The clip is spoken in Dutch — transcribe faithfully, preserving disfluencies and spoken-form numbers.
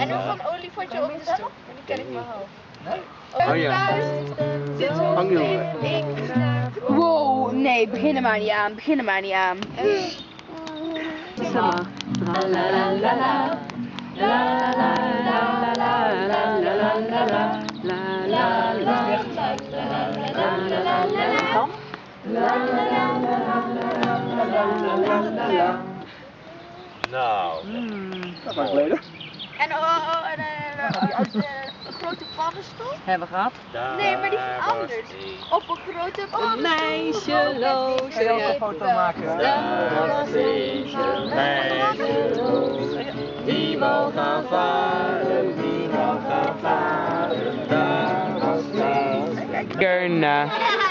nu van olifantje op de stok? Die ken ik maar half. Oh ja. Hang je Wow, nee, begin er maar niet aan. Begin er maar niet aan. Zeg maar. La la la la la. La la la la la la la la la la. La la la la. Nou, dat was geleden. En oh, oh, en uh, uh, een grote paddenstoel? Hebben we gehad? Nee, maar die is anders. Op een grote paddenstoel. Meisjeloos. Kun je ook een foto maken? daar was eens een meisjeloos. Die wou gaan varen, die wou gaan varen. Daar was Klaas. Gerna.